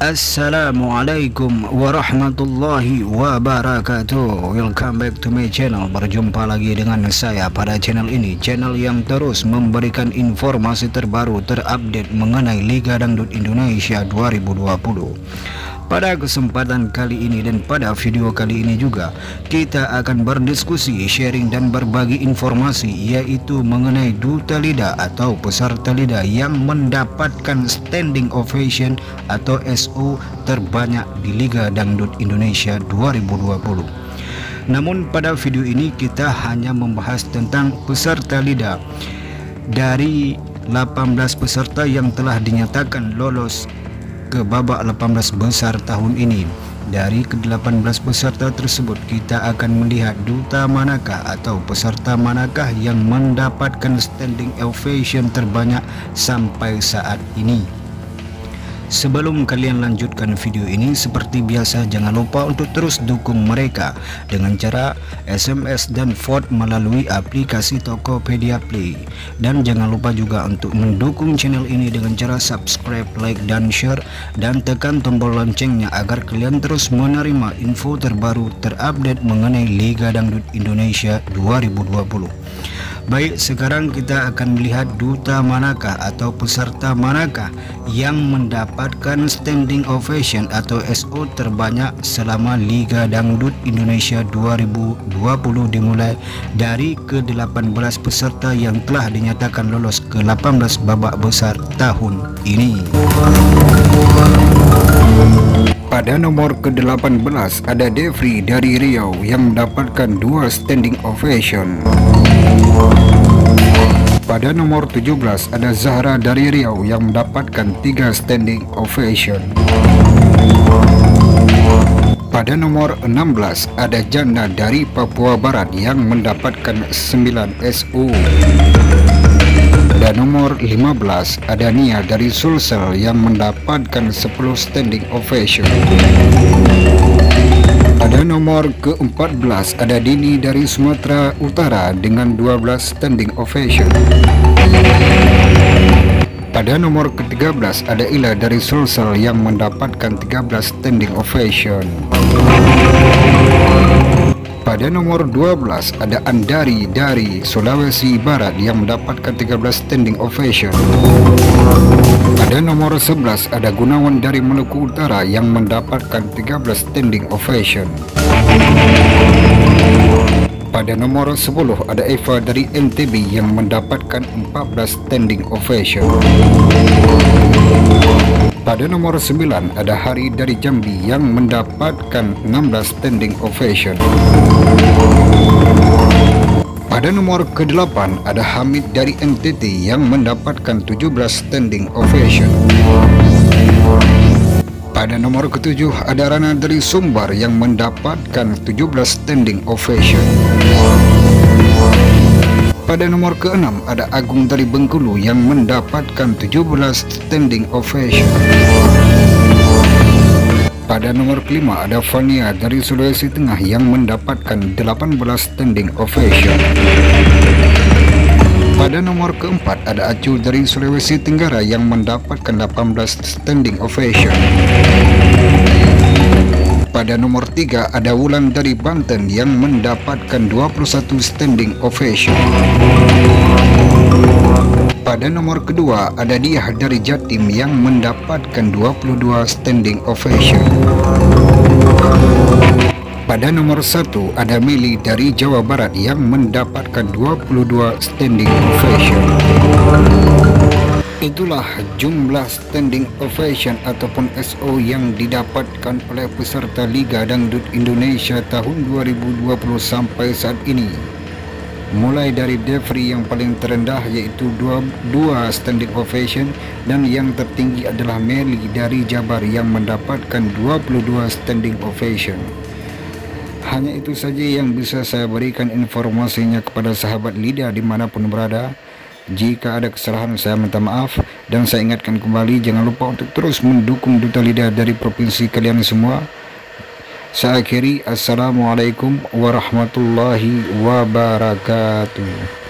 Assalamualaikum warahmatullahi wabarakatuh. Welcome back to my channel. Berjumpa lagi dengan saya pada channel ini, channel yang terus memberikan informasi terbaru terupdate mengenai Liga Dangdut Indonesia 2020. Pada kesempatan kali ini dan pada video kali ini juga kita akan berdiskusi, sharing dan berbagi informasi, yaitu mengenai Duta Lidah atau peserta lidah yang mendapatkan standing ovation atau SO terbanyak di Liga Dangdut Indonesia 2020. Namun pada video ini kita hanya membahas tentang peserta lidah. Dari 18 peserta yang telah dinyatakan lolos ke babak 18 besar tahun ini, dari ke-18 peserta tersebut kita akan melihat duta manakah atau peserta manakah yang mendapatkan standing ovation terbanyak sampai saat ini. Sebelum kalian lanjutkan video ini, seperti biasa jangan lupa untuk terus dukung mereka dengan cara SMS dan vote melalui aplikasi Tokopedia Play. Dan jangan lupa juga untuk mendukung channel ini dengan cara subscribe, like dan share, dan tekan tombol loncengnya agar kalian terus menerima info terbaru terupdate mengenai Liga Dangdut Indonesia 2020. Baik, sekarang kita akan melihat duta manakah atau peserta manakah yang mendapatkan standing ovation atau SO terbanyak selama Liga Dangdut Indonesia 2020 dimulai dari ke-18 peserta yang telah dinyatakan lolos ke 18 babak besar tahun ini. Pada nomor ke-18 ada Devri dari Riau yang mendapatkan 2 standing ovation. Pada nomor 17 ada Zahra dari Riau yang mendapatkan 3 standing ovation. Pada nomor 16 ada Janda dari Papua Barat yang mendapatkan 9 SO. Dan nomor 15 ada Nia dari Sulsel yang mendapatkan 10 standing ovation. Pada nomor ke-14 ada Dini dari Sumatera Utara dengan 12 standing ovation. Pada nomor ke-13 ada Ila dari Sulsel yang mendapatkan 13 standing ovation. Pada nomor 12 ada Andari dari Sulawesi Barat yang mendapatkan 13 standing ovation. Pada nomor 11 ada Gunawan dari Maluku Utara yang mendapatkan 13 standing ovation. Pada nomor 10 ada Eva dari NTB yang mendapatkan 14 standing ovation. Pada nomor 9 ada Hari dari Jambi yang mendapatkan 16 standing ovation. Pada nomor ke-8 ada Hamid dari NTT yang mendapatkan 17 standing ovation. Pada nomor ke-7 ada Rana dari Sumbar yang mendapatkan 17 standing ovation. Pada nomor ke-6 ada Agung dari Bengkulu yang mendapatkan 17 standing ovation. Pada nomor ke-5 ada Fania dari Sulawesi Tengah yang mendapatkan 18 standing ovation. Pada nomor ke-4 ada Acul dari Sulawesi Tenggara yang mendapatkan 18 standing ovation. Pada nomor 3 ada Wulan dari Banten yang mendapatkan 21 standing ovation. Pada nomor kedua ada Diah dari Jatim yang mendapatkan 22 standing ovation. Pada nomor 1 ada Meli dari Jawa Barat yang mendapatkan 22 standing ovation. Itulah jumlah standing ovation ataupun SO yang didapatkan oleh peserta Liga Dangdut Indonesia tahun 2020 sampai saat ini. Mulai dari Devri yang paling terendah yaitu 2 standing ovation, dan yang tertinggi adalah Meli dari Jabar yang mendapatkan 22 standing ovation. Hanya itu saja yang bisa saya berikan informasinya kepada sahabat lidah dimanapun berada. Jika ada kesalahan saya minta maaf, dan saya ingatkan kembali jangan lupa untuk terus mendukung Duta Lidah dari provinsi kalian semua. Saya akhiri, assalamualaikum warahmatullahi wabarakatuh.